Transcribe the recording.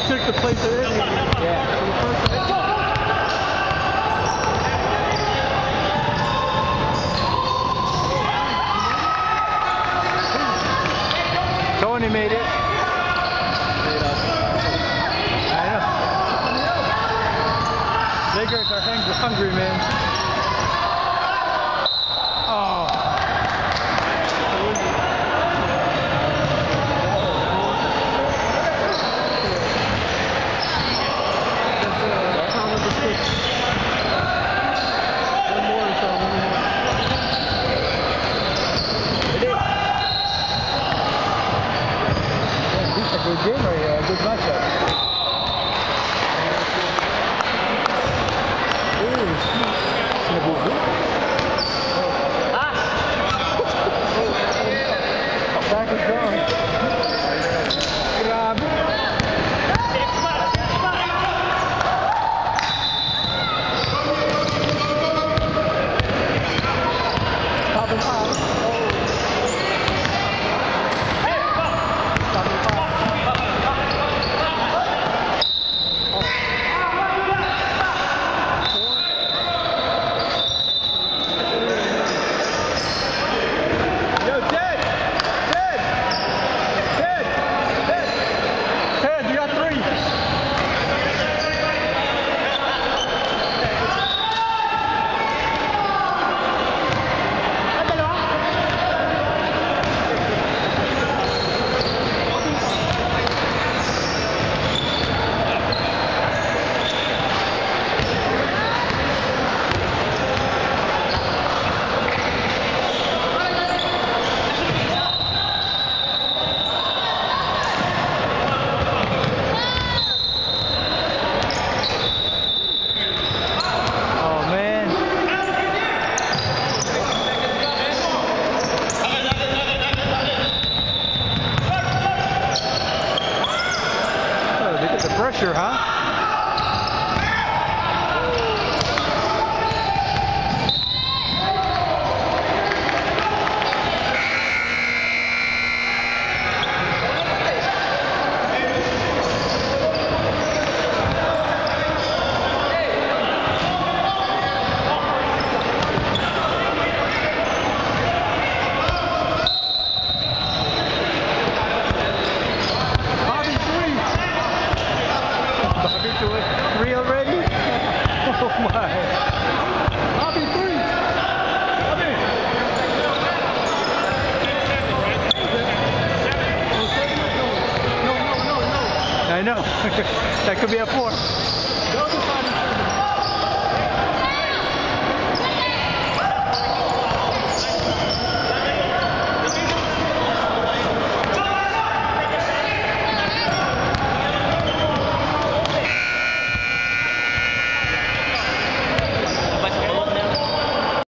took the place of it. Yeah. Tony made it. I know. Lakers are hungry, man. Good game right here, a good matchup. Back is gone. Grabe. Top and foul. Pressure, huh? Three already? Oh my. Bobby, three. Bobby. No. I know. That could be a 4.